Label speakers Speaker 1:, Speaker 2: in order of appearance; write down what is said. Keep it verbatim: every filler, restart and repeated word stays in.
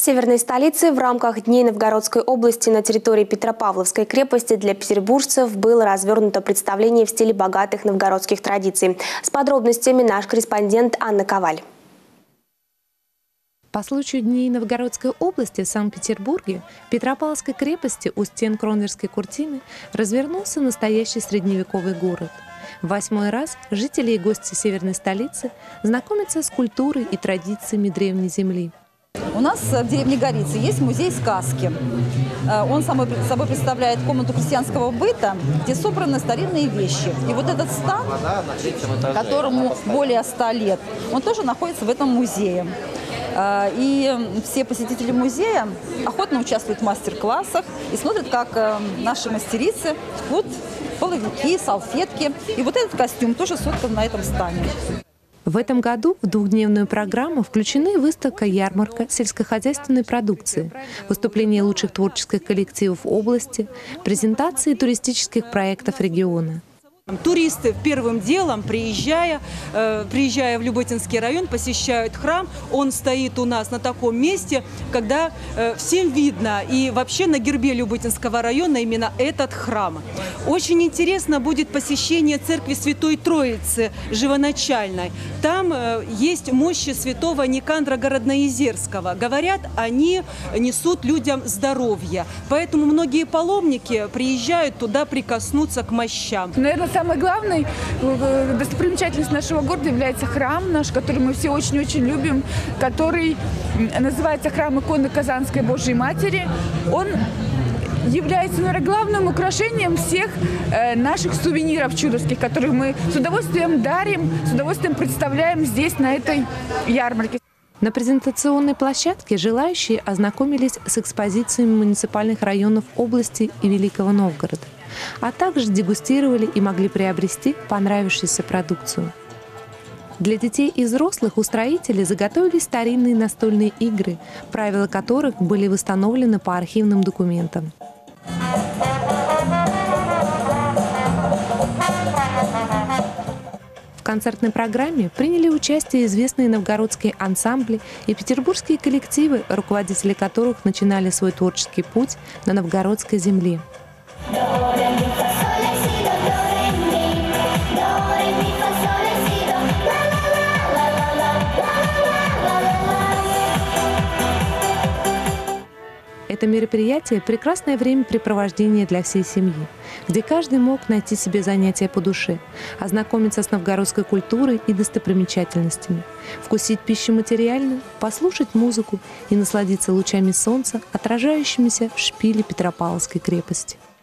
Speaker 1: северной столице в рамках Дней Новгородской области на территории Петропавловской крепости для петербуржцев было развернуто представление в стиле богатых новгородских традиций. С подробностями наш корреспондент Анна Коваль.
Speaker 2: По случаю Дней Новгородской области в Санкт-Петербурге, в Петропавловской крепости у стен Кронверской куртины развернулся настоящий средневековый город. В восьмой раз жители и гости северной столицы знакомятся с культурой и традициями древней земли.
Speaker 3: У нас в деревне Горицы есть музей сказки. Он собой представляет комнату крестьянского быта, где собраны старинные вещи. И вот этот стан, которому более ста лет, он тоже находится в этом музее. И все посетители музея охотно участвуют в мастер-классах и смотрят, как наши мастерицы ткут половики, салфетки. И вот этот костюм тоже создан на этом стане.
Speaker 2: В этом году в двухдневную программу включены выставка-ярмарка сельскохозяйственной продукции, выступления лучших творческих коллективов области, презентации туристических проектов региона.
Speaker 4: Туристы первым делом, приезжая, э, приезжая в Люботинский район, посещают храм. Он стоит у нас на таком месте, когда э, всем видно, и вообще на гербе Люботинского района именно этот храм. Очень интересно будет посещение церкви Святой Троицы Живоначальной. Там э, есть мощи святого Никандра Городноезерского. Говорят, они несут людям здоровье. Поэтому многие паломники приезжают туда прикоснуться к мощам.
Speaker 5: Наверное, самой главной достопримечательностью нашего города является храм наш, который мы все очень-очень любим, который называется храм иконы Казанской Божьей Матери. Он является, наверное, главным украшением всех э, наших сувениров чудовских, которые мы с удовольствием дарим, с удовольствием представляем здесь, на этой ярмарке.
Speaker 2: На презентационной площадке желающие ознакомились с экспозициями муниципальных районов области и Великого Новгорода, а также дегустировали и могли приобрести понравившуюся продукцию. Для детей и взрослых устроители заготовили старинные настольные игры, правила которых были восстановлены по архивным документам. В концертной программе приняли участие известные новгородские ансамбли и петербургские коллективы, руководители которых начинали свой творческий путь на новгородской земле. Это мероприятие – прекрасное времяпрепровождение для всей семьи, где каждый мог найти себе занятия по душе, ознакомиться с новгородской культурой и достопримечательностями, вкусить пищу материальную, послушать музыку и насладиться лучами солнца, отражающимися в шпиле Петропавловской крепости.